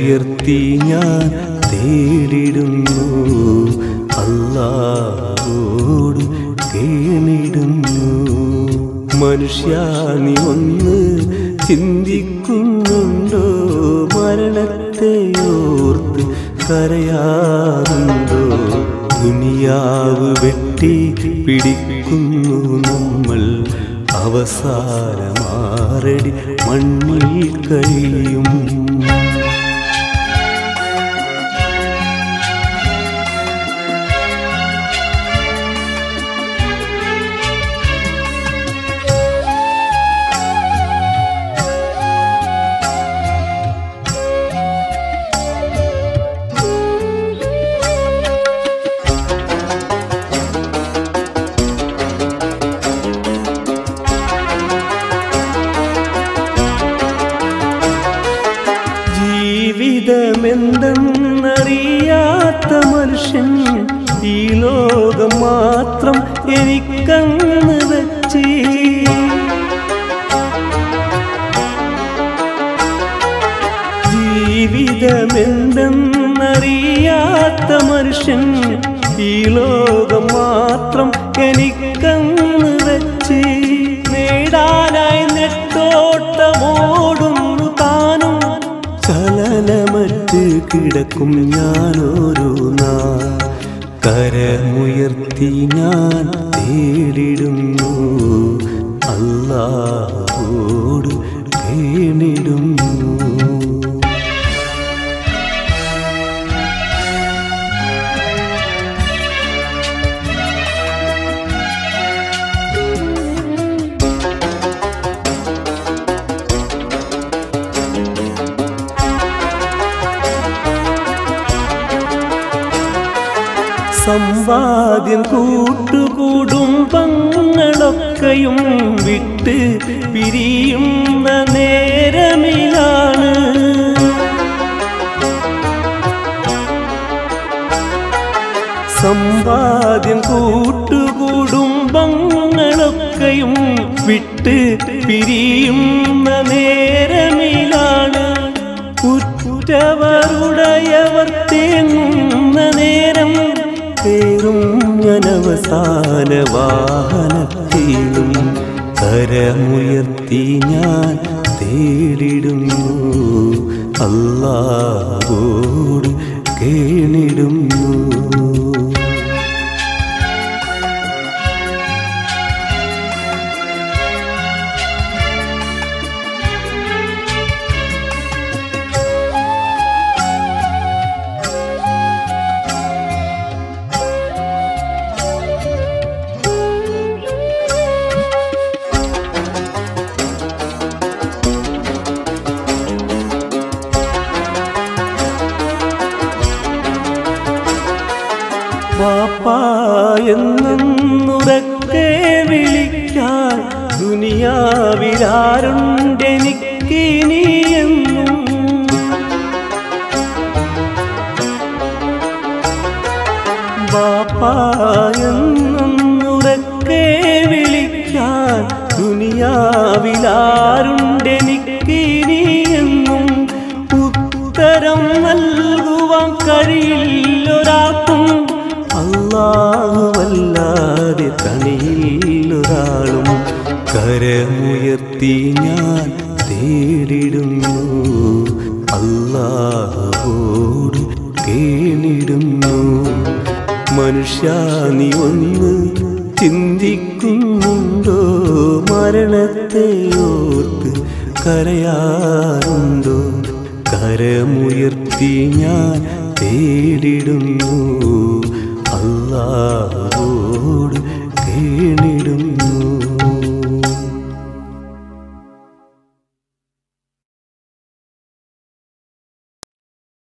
കരമുയർത്തി ഞാൻ തേടിടുന്നു, അല്ലാഹുവോട് കേണിടുന്നു. മനുഷ്യ നീ ഒന്ന് ചിന്തിക്കുന്നുണ്ടോ? മരണത്തെ ഓർത്ത് കരയാറുണ്ടോ? ദുനിയാവ് വെട്ടി പിടിക്കുന്നു നമ്മൾ, അവസാനമാറടി മണ്ണിൽ കഴിയും. ജീവിതമെന്തെന്നറിയാത്ത മനുഷ്യൻ ഈ ലോകം മാത്രം എനിക്കന്ന് വെച്ച്. ജീവിതമെന്തെന്നറിയാത്ത മനുഷ്യൻ ഈ ലോകം മാത്രം എനിക്കന്ന് വെച്ച്. നേടാനായി നെട്ടോട്ടമോടുന്നു താനും, ചലനമറ്റ് കിടക്കും ഞാനൊരു നാൾ. കരമുയർത്തി ഞാൻ തേടിടുന്നു, അല്ലാഹുവോട് കേണിടുന്നു. സമ്പാദ്യം കൂട്ടുകുടുംബങ്ങളൊക്കെയും വിട്ട് പിരിയുന്ന നേരമിലാണ് സമ്പാദ്യം കൂട്ടുകുടുംബങ്ങളൊക്കെയും വിട്ട് പിരിയുന്ന നേരമിലാണ്. ഉറ്റവരുടയവർ തേങ്ങുന്ന നേരം പേരും ഞാനവസാന വാഹനത്തിലും. കരമുയർത്തി ഞാൻ തേടിടുന്നു, അല്ലാഹുവോട് കേണിടുന്നു. വാപ്പാ എന്നുറക്കെ വിളിക്കാൻ ദുനിയാവിലാരുണ്ടെനിക്കിനിയെന്നും. വാപ്പാ എന്നുറക്കെ വിളിക്കാൻ ദുനിയാവിലാരുണ്ടെനിക്കിനിയെന്നും. ഉത്തരം നൽകുവാൻ കഴിയില്ലൊരാൾക്കും, അല്ലാഹുവല്ലാതെ തണിയില്ലൊരാളും. കരമുയർത്തി ഞാൻ തേടിടുന്നു, അല്ലാഹുവോട് കേണിടുന്നു. മനുഷ്യ നീ ഒന്ന് ചിന്തിക്കുന്നുണ്ടോ? മരണത്തെ ഓർത്ത് കരയാറുണ്ടോ? കരമുയർത്തി ഞാൻ തേടിടുന്നു, അല്ലാഹുവോട് കേണി